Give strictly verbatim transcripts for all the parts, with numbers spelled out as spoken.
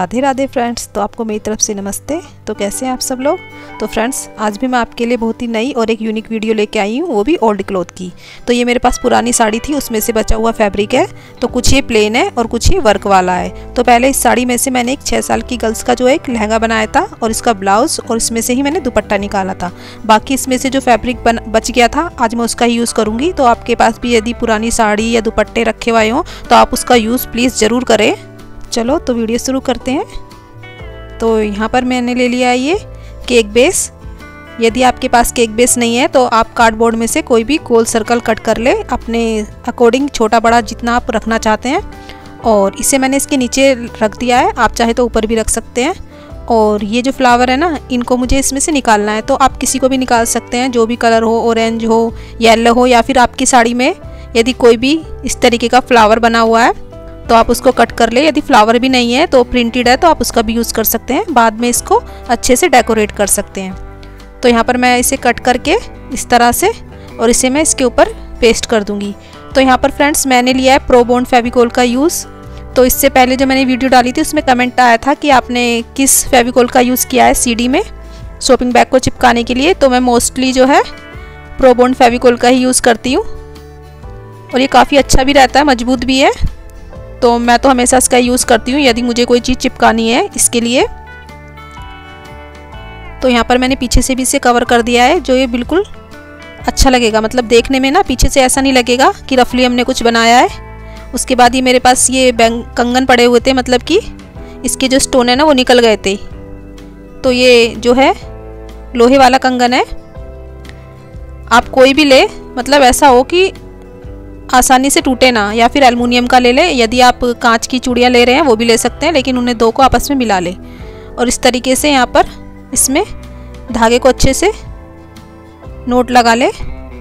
Radhe Radhe friends. तो आपको मेरी तरफ से नमस्ते। तो कैसे हैं आप सब लोग। तो फ्रेंड्स आज भी मैं आपके लिए बहुत ही नई और एक यूनिक वीडियो लेके आई हूँ, वो भी ओल्ड क्लॉथ की। तो ये मेरे पास पुरानी साड़ी थी, उसमें से बचा हुआ फैब्रिक है। तो कुछ ये प्लेन है और कुछ ये वर्क वाला है। तो पहले इस साड़ी में से मैंने एक छः साल की गर्ल्स का जो एक लहंगा बनाया था और इसका ब्लाउज़, और इसमें से ही मैंने दुपट्टा निकाला था। बाकी इसमें से जो फैब्रिक बन बच गया था आज मैं उसका ही यूज़ करूँगी। तो आपके पास भी यदि पुरानी साड़ी या दुपट्टे रखे हुए हों तो आप उसका यूज़ प्लीज़ ज़रूर करें। चलो तो वीडियो शुरू करते हैं। तो यहाँ पर मैंने ले लिया है ये केक बेस। यदि आपके पास केक बेस नहीं है तो आप कार्डबोर्ड में से कोई भी गोल सर्कल कट कर ले, अपने अकॉर्डिंग छोटा बड़ा जितना आप रखना चाहते हैं। और इसे मैंने इसके नीचे रख दिया है, आप चाहे तो ऊपर भी रख सकते हैं। और ये जो फ्लावर है ना, इनको मुझे इसमें से निकालना है। तो आप किसी को भी निकाल सकते हैं, जो भी कलर हो, ऑरेंज हो, येलो हो, या फिर आपकी साड़ी में यदि कोई भी इस तरीके का फ्लावर बना हुआ है तो आप उसको कट कर ले। यदि फ्लावर भी नहीं है तो प्रिंटेड है तो आप उसका भी यूज़ कर सकते हैं, बाद में इसको अच्छे से डेकोरेट कर सकते हैं। तो यहाँ पर मैं इसे कट करके इस तरह से, और इसे मैं इसके ऊपर पेस्ट कर दूँगी। तो यहाँ पर फ्रेंड्स मैंने लिया है प्रो बॉन्ड फेविकोल का यूज़। तो इससे पहले जो मैंने वीडियो डाली थी उसमें कमेंट आया था कि आपने किस फेविकोल का यूज़ किया है सीडी में शॉपिंग बैग को चिपकाने के लिए। तो मैं मोस्टली जो है प्रो बॉन्ड फेविकोल का ही यूज़ करती हूँ, और ये काफ़ी अच्छा भी रहता है, मजबूत भी है। तो मैं तो हमेशा इसका यूज़ करती हूँ यदि मुझे कोई चीज़ चिपकानी है इसके लिए। तो यहाँ पर मैंने पीछे से भी इसे कवर कर दिया है, जो ये बिल्कुल अच्छा लगेगा। मतलब देखने में ना पीछे से ऐसा नहीं लगेगा कि रफली हमने कुछ बनाया है। उसके बाद ये मेरे पास ये बैंग कंगन पड़े हुए थे, मतलब कि इसके जो स्टोन है ना वो निकल गए थे। तो ये जो है लोहे वाला कंगन है, आप कोई भी ले, मतलब ऐसा हो कि आसानी से टूटे ना, या फिर एल्युमिनियम का ले ले। यदि आप कांच की चूड़ियाँ ले रहे हैं वो भी ले सकते हैं, लेकिन उन्हें दो को आपस में मिला ले। और इस तरीके से यहाँ पर इसमें धागे को अच्छे से नोट लगा ले,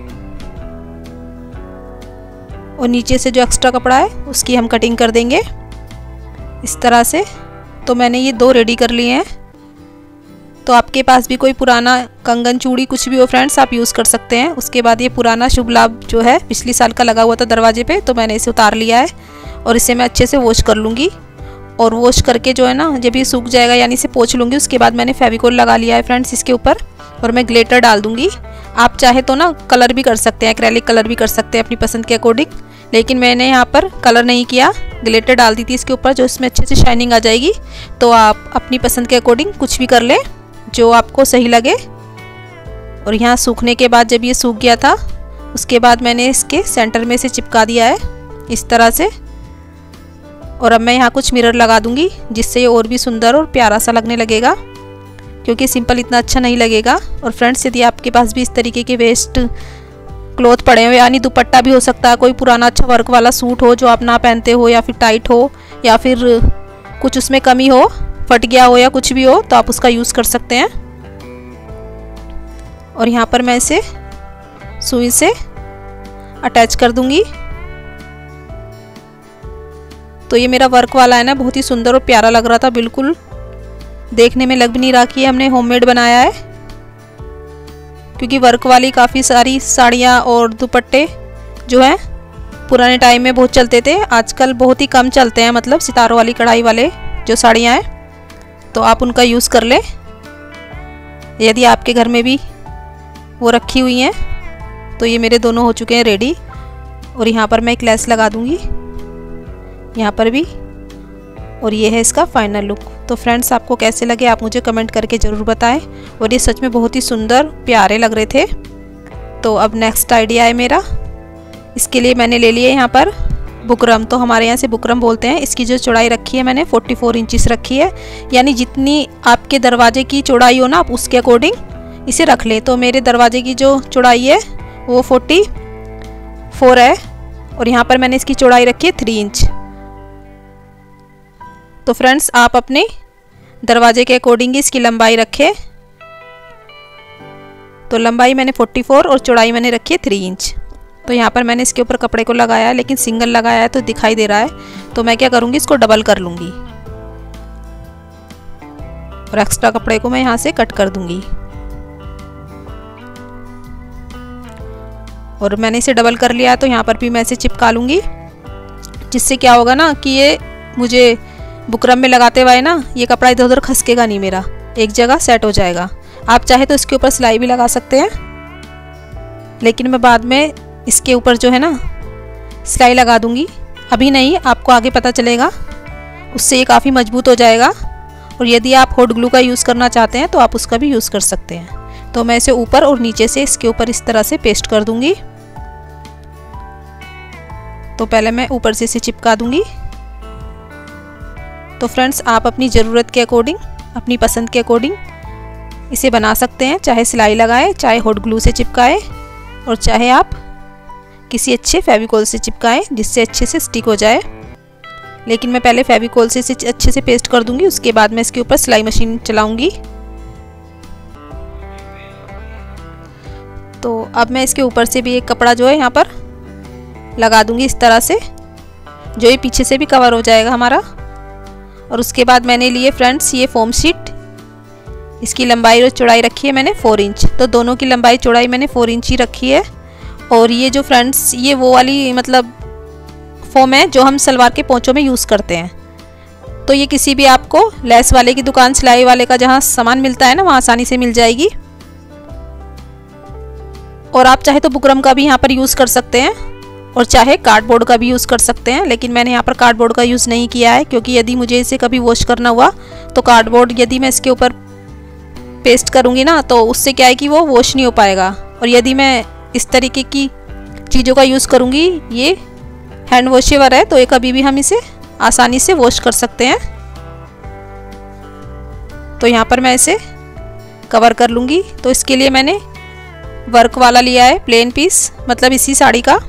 और नीचे से जो एक्स्ट्रा कपड़ा है उसकी हम कटिंग कर देंगे इस तरह से। तो मैंने ये दो रेडी कर लिए हैं। तो आपके पास भी कोई पुराना कंगन चूड़ी कुछ भी हो फ्रेंड्स, आप यूज़ कर सकते हैं। उसके बाद ये पुराना शुभ लाभ जो है पिछली साल का लगा हुआ था दरवाजे पे, तो मैंने इसे उतार लिया है और इसे मैं अच्छे से वॉश कर लूँगी। और वॉश करके जो है ना, जब ये सूख जाएगा यानी इसे पोंछ लूँगी, उसके बाद मैंने फेविकोल लगा लिया है फ्रेंड्स इसके ऊपर, और मैं ग्लिटर डाल दूँगी। आप चाहे तो ना कलर भी कर सकते हैं, एक्रेलिक कलर भी कर सकते हैं अपनी पसंद के अकॉर्डिंग, लेकिन मैंने यहाँ पर कलर नहीं किया, ग्लिटर डाल दी थी इसके ऊपर, जो इसमें अच्छे से शाइनिंग आ जाएगी। तो आप अपनी पसंद के अकॉर्डिंग कुछ भी कर लें जो आपको सही लगे। और यहाँ सूखने के बाद जब ये सूख गया था उसके बाद मैंने इसके सेंटर में से चिपका दिया है इस तरह से। और अब मैं यहाँ कुछ मिरर लगा दूँगी जिससे ये और भी सुंदर और प्यारा सा लगने लगेगा, क्योंकि सिंपल इतना अच्छा नहीं लगेगा। और फ्रेंड्स यदि आपके पास भी इस तरीके के वेस्ट क्लॉथ पड़े हुए, यानी दुपट्टा भी हो सकता है, कोई पुराना अच्छा वर्क वाला सूट हो जो आप ना पहनते हो, या फिर टाइट हो, या फिर कुछ उसमें कमी हो, फट गया हो या कुछ भी हो, तो आप उसका यूज़ कर सकते हैं। और यहाँ पर मैं इसे सुई से अटैच कर दूंगी। तो ये मेरा वर्क वाला है ना, बहुत ही सुंदर और प्यारा लग रहा था, बिल्कुल देखने में लग भी नहीं रहा कि हमने होममेड बनाया है, क्योंकि वर्क वाली काफ़ी सारी साड़ियाँ और दुपट्टे जो हैं पुराने टाइम में बहुत चलते थे, आजकल बहुत ही कम चलते हैं। मतलब सितारों वाली कढ़ाई वाले जो साड़ियाँ हैं, तो आप उनका यूज़ कर लें यदि आपके घर में भी वो रखी हुई हैं। तो ये मेरे दोनों हो चुके हैं रेडी। और यहाँ पर मैं एक लेस लगा दूँगी यहाँ पर भी, और ये है इसका फाइनल लुक। तो फ्रेंड्स आपको कैसे लगे आप मुझे कमेंट करके ज़रूर बताएं। और ये सच में बहुत ही सुंदर प्यारे लग रहे थे। तो अब नेक्स्ट आइडिया है मेरा, इसके लिए मैंने ले लिए यहाँ पर बुकरम। तो हमारे यहाँ से बुकरम बोलते हैं। इसकी जो चौड़ाई रखी है मैंने चौवालीस इंचिस रखी है, यानी जितनी आपके दरवाजे की चौड़ाई हो ना आप उसके अकॉर्डिंग इसे रख ले। तो मेरे दरवाजे की जो चौड़ाई है वो चौवालीस है, और यहाँ पर मैंने इसकी चौड़ाई रखी है थ्री इंच। तो फ्रेंड्स आप अपने दरवाजे के अकॉर्डिंग इसकी लंबाई रखें। तो लंबाई मैंने चौवालीस और चौड़ाई मैंने रखी है थ्री इंच। तो यहाँ पर मैंने इसके ऊपर कपड़े को लगाया है, लेकिन सिंगल लगाया है तो दिखाई दे रहा है। तो मैं क्या करूँगी, इसको डबल कर लूँगी और एक्स्ट्रा कपड़े को मैं यहाँ से कट कर दूँगी। और मैंने इसे डबल कर लिया, तो यहाँ पर भी मैं इसे चिपका लूँगी, जिससे क्या होगा ना कि ये मुझे बुकरम में लगाते हुए ना ये कपड़ा इधर उधर खसकेगा नहीं, मेरा एक जगह सेट हो जाएगा। आप चाहे तो इसके ऊपर सिलाई भी लगा सकते हैं, लेकिन मैं बाद में इसके ऊपर जो है ना सिलाई लगा दूंगी, अभी नहीं, आपको आगे पता चलेगा। उससे ये काफ़ी मजबूत हो जाएगा। और यदि आप हॉट ग्लू का यूज़ करना चाहते हैं तो आप उसका भी यूज़ कर सकते हैं। तो मैं इसे ऊपर और नीचे से इसके ऊपर इस तरह से पेस्ट कर दूंगी। तो पहले मैं ऊपर से इसे चिपका दूंगी। तो फ्रेंड्स, आप अपनी ज़रूरत के अकॉर्डिंग, अपनी पसंद के अकॉर्डिंग इसे बना सकते हैं, चाहे सिलाई लगाएं, चाहे हॉट ग्लू से चिपकाएं, और चाहे आप किसी अच्छे फेविकोल से चिपकाएं जिससे अच्छे से स्टिक हो जाए। लेकिन मैं पहले फेविकोल से इसे अच्छे से पेस्ट कर दूंगी, उसके बाद मैं इसके ऊपर सिलाई मशीन चलाऊंगी। तो अब मैं इसके ऊपर से भी एक कपड़ा जो है यहाँ पर लगा दूंगी इस तरह से, जो ये पीछे से भी कवर हो जाएगा हमारा। और उसके बाद मैंने लिए फ्रेंड्स ये फोम शीट, इसकी लंबाई और चौड़ाई रखी है मैंने फोर इंच। तो दोनों की लंबाई चौड़ाई मैंने फोर इंच ही रखी है। और ये जो फ्रेंड्स ये वो वाली मतलब फोम है जो हम सलवार के पोंचों में यूज़ करते हैं। तो ये किसी भी आपको लेस वाले की दुकान, सिलाई वाले का जहाँ सामान मिलता है ना, वहाँ आसानी से मिल जाएगी। और आप चाहे तो बुकरम का भी यहाँ पर यूज़ कर सकते हैं, और चाहे कार्डबोर्ड का भी यूज़ कर सकते हैं। लेकिन मैंने यहाँ पर कार्डबोर्ड का यूज़ नहीं किया है, क्योंकि यदि मुझे इसे कभी वॉश करना हुआ तो कार्डबोर्ड यदि मैं इसके ऊपर पेस्ट करूँगी ना तो उससे क्या है कि वो वॉश नहीं हो पाएगा। और यदि मैं इस तरीके की चीज़ों का यूज़ करूँगी, ये हैंड वॉशेवर है, तो ये कभी भी हम इसे आसानी से वॉश कर सकते हैं। तो यहाँ पर मैं इसे कवर कर लूँगी। तो इसके लिए मैंने वर्क वाला लिया है प्लेन पीस, मतलब इसी साड़ी का।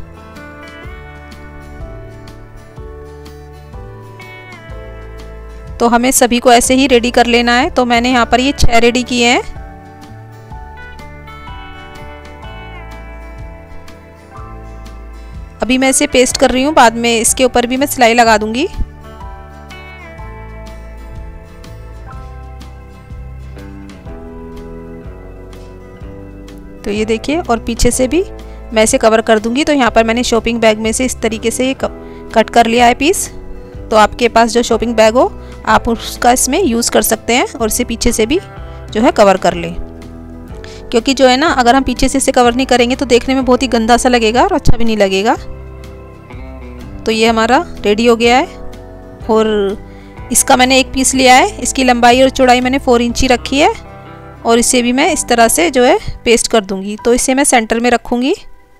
तो हमें सभी को ऐसे ही रेडी कर लेना है। तो मैंने यहाँ पर ये छह रेडी किए हैं। अभी मैं इसे पेस्ट कर रही हूँ, बाद में इसके ऊपर भी मैं सिलाई लगा दूंगी। तो ये देखिए, और पीछे से भी मैं इसे कवर कर दूंगी। तो यहाँ पर मैंने शॉपिंग बैग में से इस तरीके से ये कट कर लिया है पीस। तो आपके पास जो शॉपिंग बैग हो आप उसका इसमें यूज़ कर सकते हैं, और इसे पीछे से भी जो है कवर कर लें। क्योंकि जो है ना, अगर हम पीछे से इसे कवर नहीं करेंगे तो देखने में बहुत ही गंदा सा लगेगा और अच्छा भी नहीं लगेगा। तो ये हमारा रेडी हो गया है। और इसका मैंने एक पीस लिया है, इसकी लंबाई और चौड़ाई मैंने फोर इंची रखी है। और इसे भी मैं इस तरह से जो है पेस्ट कर दूंगी। तो इसे मैं सेंटर में रखूँगी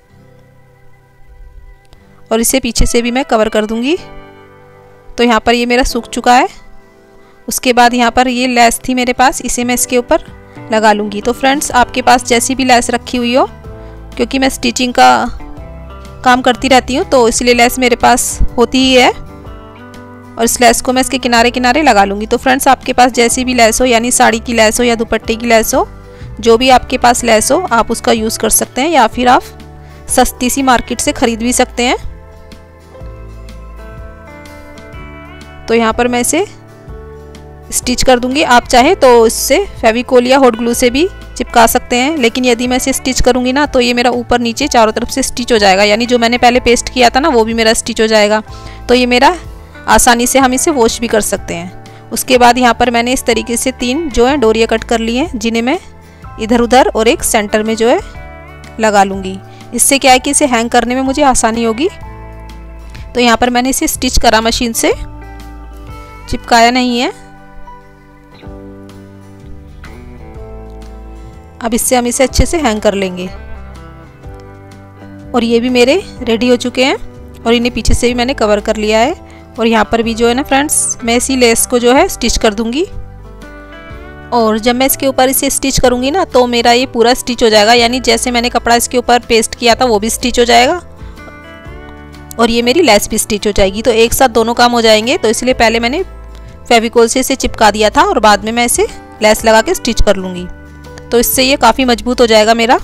और इसे पीछे से भी मैं कवर कर दूंगी। तो यहाँ पर ये मेरा सूख चुका है। उसके बाद यहाँ पर ये लेस थी मेरे पास, इसे मैं इसके ऊपर लगा लूँगी। तो फ्रेंड्स, आपके पास जैसी भी लेस रखी हुई हो, क्योंकि मैं स्टिचिंग का काम करती रहती हूँ तो इसलिए लेस मेरे पास होती ही है। और इस लेस को मैं इसके किनारे किनारे लगा लूँगी। तो फ्रेंड्स, आपके पास जैसी भी लेस हो, यानी साड़ी की लेस हो या दुपट्टे की लेस हो, जो भी आपके पास लेस हो आप उसका यूज़ कर सकते हैं, या फिर आप सस्ती सी मार्केट से ख़रीद भी सकते हैं। तो यहाँ पर मैं इसे स्टिच कर दूंगी। आप चाहे तो इससे फेविकोल या हॉट ग्लू से भी चिपका सकते हैं, लेकिन यदि मैं इसे स्टिच करूंगी ना तो ये मेरा ऊपर नीचे चारों तरफ से स्टिच हो जाएगा, यानी जो मैंने पहले पेस्ट किया था ना वो भी मेरा स्टिच हो जाएगा। तो ये मेरा आसानी से हम इसे वॉश भी कर सकते हैं। उसके बाद यहाँ पर मैंने इस तरीके से तीन जो है डोरियाँ कट कर ली हैं, जिन्हें मैं इधर उधर और एक सेंटर में जो है लगा लूँगी। इससे क्या है कि इसे हैंग करने में मुझे आसानी होगी। तो यहाँ पर मैंने इसे स्टिच करा, मशीन से चिपकाया नहीं है। अब इससे हम इसे अच्छे से हैंग कर लेंगे। और ये भी मेरे रेडी हो चुके हैं, और इन्हें पीछे से भी मैंने कवर कर लिया है। और यहाँ पर भी जो है ना फ्रेंड्स, मैं इसी लेस को जो है स्टिच कर दूंगी। और जब मैं इसके ऊपर इसे स्टिच करूँगी ना तो मेरा ये पूरा स्टिच हो जाएगा, यानी जैसे मैंने कपड़ा इसके ऊपर पेस्ट किया था वो भी स्टिच हो जाएगा और ये मेरी लेस भी स्टिच हो जाएगी। तो एक साथ दोनों काम हो जाएंगे। तो इसलिए पहले मैंने फेविकोल से इसे चिपका दिया था और बाद में मैं इसे लेस लगा के स्टिच कर लूँगी। तो इससे ये काफ़ी मजबूत हो जाएगा मेरा।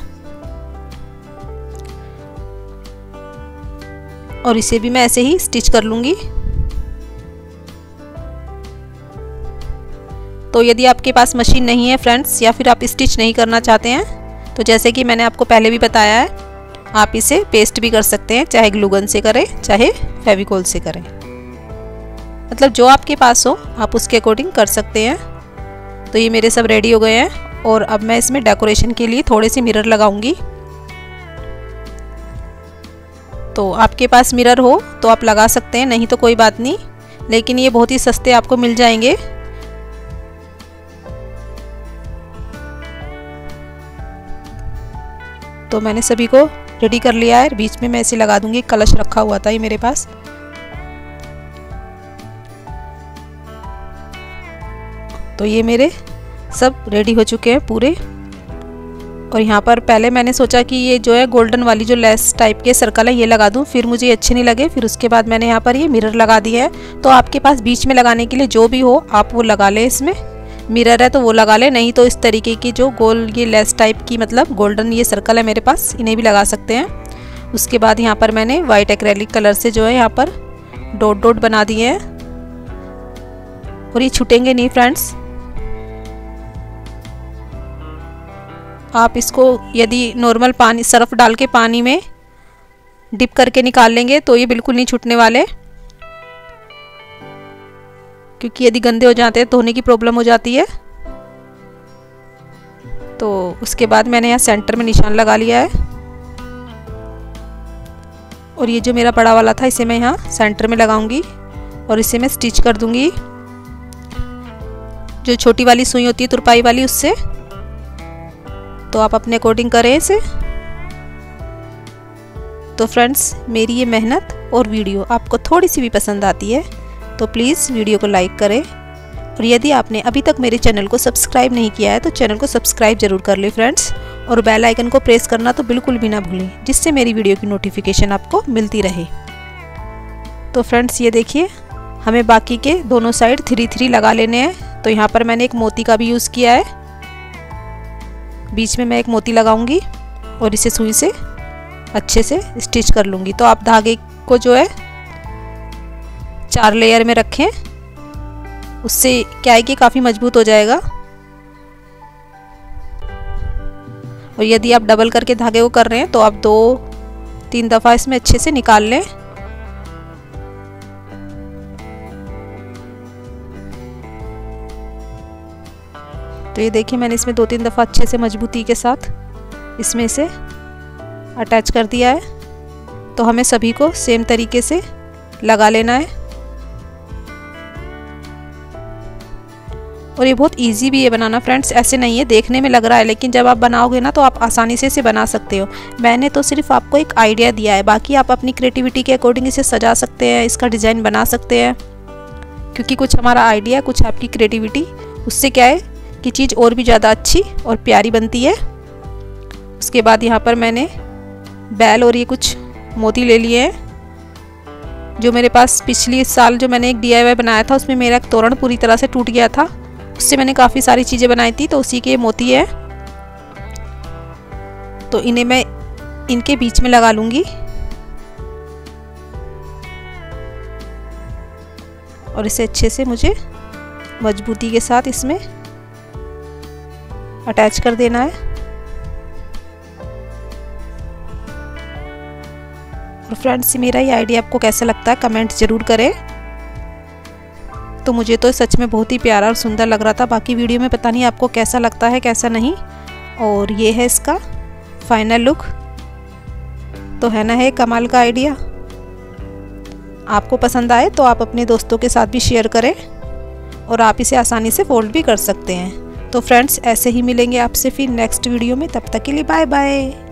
और इसे भी मैं ऐसे ही स्टिच कर लूँगी। तो यदि आपके पास मशीन नहीं है फ्रेंड्स, या फिर आप स्टिच नहीं करना चाहते हैं, तो जैसे कि मैंने आपको पहले भी बताया है, आप इसे पेस्ट भी कर सकते हैं, चाहे ग्लू गन से करें चाहे फेविकोल से करें। मतलब जो आपके पास हो आप उसके अकॉर्डिंग कर सकते हैं। तो ये मेरे सब रेडी हो गए हैं और अब मैं इसमें डेकोरेशन के लिए थोड़े से मिरर लगाऊंगी। तो आपके पास मिरर हो तो आप लगा सकते हैं, नहीं तो कोई बात नहीं, लेकिन ये बहुत ही सस्ते आपको मिल जाएंगे। तो मैंने सभी को रेडी कर लिया है। बीच में मैं ऐसे लगा दूंगी, कलश रखा हुआ था ये मेरे पास। तो ये मेरे सब रेडी हो चुके हैं पूरे। और यहाँ पर पहले मैंने सोचा कि ये जो है गोल्डन वाली जो लेस टाइप के सर्कल है ये लगा दूँ, फिर मुझे अच्छे नहीं लगे। फिर उसके बाद मैंने यहाँ पर ये मिरर लगा दिया है। तो आपके पास बीच में लगाने के लिए जो भी हो आप वो लगा लें। इसमें मिरर है तो वो लगा लें, नहीं तो इस तरीके की जो गोल ये लेस टाइप की मतलब गोल्डन ये सर्कल है मेरे पास, इन्हें भी लगा सकते हैं। उसके बाद यहाँ पर मैंने वाइट एक्रेलिक कलर से जो है यहाँ पर डॉट डॉट बना दिए हैं और ये छूटेंगे नहीं फ्रेंड्स। आप इसको यदि नॉर्मल पानी सर्फ डाल के पानी में डिप करके निकाल लेंगे तो ये बिल्कुल नहीं छूटने वाले, क्योंकि यदि गंदे हो जाते हैं धोने की प्रॉब्लम हो जाती है। तो उसके बाद मैंने यहाँ सेंटर में निशान लगा लिया है और ये जो मेरा बड़ा वाला था इसे मैं यहाँ सेंटर में लगाऊंगी और इसे मैं स्टिच कर दूंगी जो छोटी वाली सुई होती है तुरपाई वाली उससे। तो आप अपने अकॉर्डिंग करें इसे। तो फ्रेंड्स मेरी ये मेहनत और वीडियो आपको थोड़ी सी भी पसंद आती है तो प्लीज़ वीडियो को लाइक करें और यदि आपने अभी तक मेरे चैनल को सब्सक्राइब नहीं किया है तो चैनल को सब्सक्राइब जरूर कर लें फ्रेंड्स, और बेल आइकन को प्रेस करना तो बिल्कुल भी ना भूलें, जिससे मेरी वीडियो की नोटिफिकेशन आपको मिलती रहे। तो फ्रेंड्स ये देखिए हमें बाकी के दोनों साइड थ्री थ्री लगा लेने हैं। तो यहाँ पर मैंने एक मोती का भी यूज़ किया है, बीच में मैं एक मोती लगाऊंगी और इसे सुई से अच्छे से स्टिच कर लूँगी। तो आप धागे को जो है चार लेयर में रखें, उससे क्या है कि काफ़ी मजबूत हो जाएगा। और यदि आप डबल करके धागे को कर रहे हैं तो आप दो तीन दफ़ा इसमें अच्छे से निकाल लें। तो ये देखिए मैंने इसमें दो तीन दफ़ा अच्छे से मजबूती के साथ इसमें से अटैच कर दिया है। तो हमें सभी को सेम तरीके से लगा लेना है और ये बहुत इजी भी है बनाना फ्रेंड्स, ऐसे नहीं है देखने में लग रहा है, लेकिन जब आप बनाओगे ना तो आप आसानी से इसे बना सकते हो। मैंने तो सिर्फ आपको एक आइडिया दिया है, बाकी आप अपनी क्रिएटिविटी के अकॉर्डिंग इसे सजा सकते हैं, इसका डिज़ाइन बना सकते हैं, क्योंकि कुछ हमारा आइडिया कुछ आपकी क्रिएटिविटी, उससे क्या है कि चीज़ और भी ज़्यादा अच्छी और प्यारी बनती है। उसके बाद यहाँ पर मैंने बैल और ये कुछ मोती ले लिए हैं। जो मेरे पास पिछली साल जो मैंने एक डी आई वाई बनाया था उसमें मेरा एक तोरण पूरी तरह से टूट गया था, उससे मैंने काफ़ी सारी चीज़ें बनाई थी, तो उसी के मोती है। तो इन्हें मैं इनके बीच में लगा लूँगी और इसे अच्छे से मुझे मजबूती के साथ इसमें अटैच कर देना है। और फ्रेंड्स मेरा ये आइडिया आपको कैसा लगता है कमेंट ज़रूर करें। तो मुझे तो सच में बहुत ही प्यारा और सुंदर लग रहा था, बाकी वीडियो में पता नहीं आपको कैसा लगता है कैसा नहीं। और ये है इसका फाइनल लुक। तो है ना है कमाल का आइडिया। आपको पसंद आए तो आप अपने दोस्तों के साथ भी शेयर करें और आप इसे आसानी से फोल्ड भी कर सकते हैं। तो फ्रेंड्स ऐसे ही मिलेंगे आपसे फिर नेक्स्ट वीडियो में, तब तक के लिए बाय बाय।